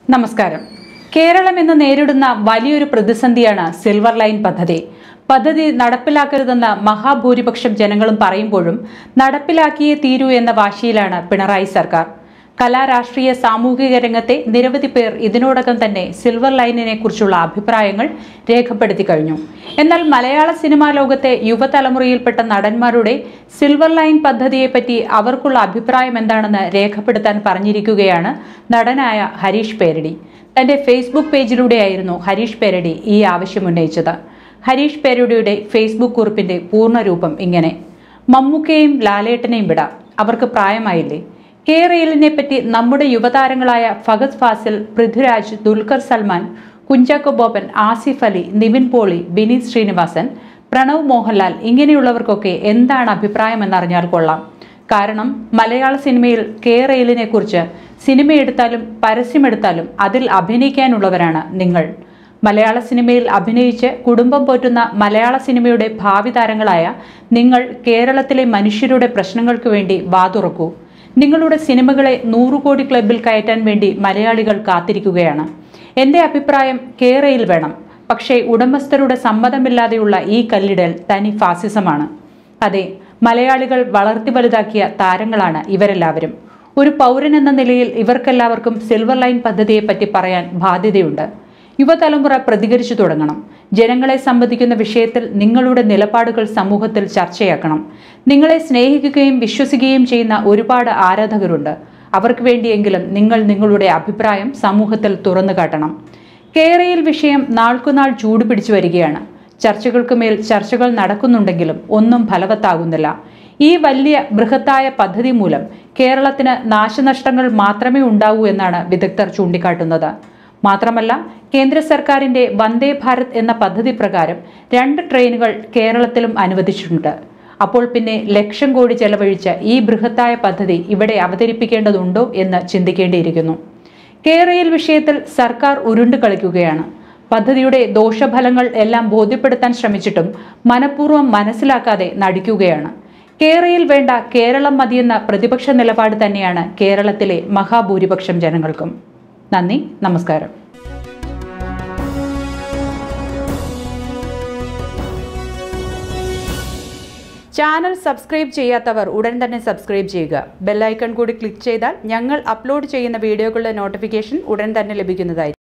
നമസ്കാരം. കേരളം ഇന്ന് നേരിടുന്ന വലിയൊരു പ്രതിസന്ധിയാണ് സിൽവർ ലൈൻ പദ്ധതി. പദ്ധതി നടപ്പിലാക്കരുതെന്ന് മഹാഭൂരിപക്ഷം ജനങ്ങളും പറയുമ്പോഴും നടപ്പിലാക്കിയേ തീരൂ എന്ന വാശിയിലാണ് പിണറായി സർക്കാർ. കലാ, രാഷ്ട്രീയ, സാമൂഹിക രംഗത്തെ നിരവധി പേർ ഇതിനോടകം തന്നെ സിൽവർ ലൈനിനെ കുറിച്ചുള്ള അഭിപ്രായങ്ങൾ രേഖപ്പെടുത്തി കഴിഞ്ഞു. എന്നാൽ മലയാള സിനിമാ ലോകത്തെ യുവതലമുറയിൽപ്പെട്ട നടന്മാരുടെ സിൽവർ ലൈൻ പദ്ധതിയെപ്പറ്റി അവർക്കുള്ള അഭിപ്രായം എന്താണെന്ന് രേഖപ്പെടുത്താൻ പറഞ്ഞിരിക്കുകയാണ് നടനായ ഹരീഷ് പേരടി. തന്റെ ഫേസ്ബുക്ക് പേജിലൂടെയായിരുന്നു ഹരീഷ് പേരടി ഈ ആവശ്യം ഉന്നയിച്ചത്. ഹരീഷ് പേരടിയുടെ ഫേസ്ബുക്ക് കുറിപ്പിന്റെ പൂർണ്ണരൂപം ഇങ്ങനെ: മമ്മൂക്കയെയും ലാലേട്ടനെയും വിടാം, അവർക്ക് പ്രായമായില്ലേ? കേരളിനെ പറ്റി നമ്മുടെ യുവതാരങ്ങളായ ഫഹദ് ഫാസിൽ, പൃഥ്വിരാജ്, ദുൽഖർ സൽമാൻ, കുഞ്ചാക്കോ ബോബൻ, ആസിഫ് അലി, നിവിൻ പോളി, വിനീത് ശ്രീനിവാസൻ, പ്രണവ് മോഹൻലാൽ ഇങ്ങനെയുള്ളവർക്കൊക്കെ എന്താണ് അഭിപ്രായം എന്നറിഞ്ഞാൽ കൊള്ളാം. കാരണം മലയാള സിനിമയിൽ കേരളിനെ കുറിച്ച് സിനിമയെടുത്താലും പരസ്യമെടുത്താലും അതിൽ അഭിനയിക്കാനുള്ളവരാണ് നിങ്ങൾ. മലയാള സിനിമയിൽ അഭിനയിച്ച് കുടുംബം പോറ്റുന്ന മലയാള സിനിമയുടെ ഭാവി താരങ്ങളായ നിങ്ങൾ കേരളത്തിലെ മനുഷ്യരുടെ പ്രശ്നങ്ങൾക്ക് വേണ്ടി വാതുറക്കൂ. നിങ്ങളുടെ സിനിമകളെ 100 കോടി ക്ലബിൽ കയറ്റാൻ വേണ്ടി മലയാളികൾ കാത്തിരിക്കുകയാണ്. എൻ്റെ അഭിപ്രായം കേരയിൽ വേണം. പക്ഷേ ഉടമസ്ഥരുടെ സമ്മതമില്ലാതെയുള്ള ഈ കല്ലിടൽ തനി ഫാസിസമാണ്. അതെ, മലയാളികൾ വളർത്തി വലുതാക്കിയ താരങ്ങളാണ് ഇവരെല്ലാവരും. ഒരു പൗരൻ എന്ന നിലയിൽ ഇവർക്കെല്ലാവർക്കും സിൽവർ ലൈൻ പദ്ധതിയെപ്പറ്റി പറയാൻ ബാധ്യതയുണ്ട്. യുവതലമുറ പ്രതികരിച്ചു തുടങ്ങണം. ജനങ്ങളെ സംബന്ധിക്കുന്ന വിഷയത്തിൽ നിങ്ങളുടെ നിലപാടുകൾ സമൂഹത്തിൽ ചർച്ചയാക്കണം. നിങ്ങളെ സ്നേഹിക്കുകയും വിശ്വസിക്കുകയും ചെയ്യുന്ന ഒരുപാട് ആരാധകരുണ്ട്. അവർക്ക് വേണ്ടിയെങ്കിലും നിങ്ങൾ നിങ്ങളുടെ അഭിപ്രായം സമൂഹത്തിൽ തുറന്നു കാട്ടണം. കേരയിൽ വിഷയം നാൾക്കുനാൾ ചൂടുപിടിച്ചു വരികയാണ്. ചർച്ചകൾക്ക് മേൽ ചർച്ചകൾ നടക്കുന്നുണ്ടെങ്കിലും ഒന്നും ഫലവത്താകുന്നില്ല. ഈ വലിയ ബൃഹത്തായ പദ്ധതി മൂലം കേരളത്തിന് നാശനഷ്ടങ്ങൾ മാത്രമേ ഉണ്ടാവൂ എന്നാണ് വിദഗ്ധർ ചൂണ്ടിക്കാട്ടുന്നത്. മാത്രമല്ല, കേന്ദ്ര സർക്കാരിന്റെ വന്ദേ ഭാരത് എന്ന പദ്ധതി പ്രകാരം 2 ട്രെയിനുകൾ കേരളത്തിലും അനുവദിച്ചിട്ടുണ്ട്. അപ്പോൾ പിന്നെ ലക്ഷം കോടി ചെലവഴിച്ച ഈ ബൃഹത്തായ പദ്ധതി ഇവിടെ അവതരിപ്പിക്കേണ്ടതുണ്ടോ എന്ന് ചിന്തിക്കേണ്ടിയിരിക്കുന്നു. കേരയിൽ വിഷയത്തിൽ സർക്കാർ ഉരുണ്ടു കളിക്കുകയാണ്. പദ്ധതിയുടെ ദോഷഫലങ്ങൾ എല്ലാം ബോധ്യപ്പെടുത്താൻ ശ്രമിച്ചിട്ടും മനഃപൂർവ്വം മനസ്സിലാക്കാതെ നടിക്കുകയാണ്. കേരയിൽ വേണ്ട, കേരളം മതിയെന്ന പ്രതിപക്ഷ നിലപാട് തന്നെയാണ് കേരളത്തിലെ മഹാഭൂരിപക്ഷം ജനങ്ങൾക്കും. നന്ദി, നമസ്കാരം. ചാനൽ സബ്സ്ക്രൈബ് ചെയ്യാത്തവർ ഉടൻ തന്നെ സബ്സ്ക്രൈബ് ചെയ്യുക. ബെല്ലൈക്കൺ കൂടി ക്ലിക്ക് ചെയ്താൽ ഞങ്ങൾ അപ്ലോഡ് ചെയ്യുന്ന വീഡിയോകളുടെ നോട്ടിഫിക്കേഷൻ ഉടൻ തന്നെ ലഭിക്കുന്നതായിരിക്കും.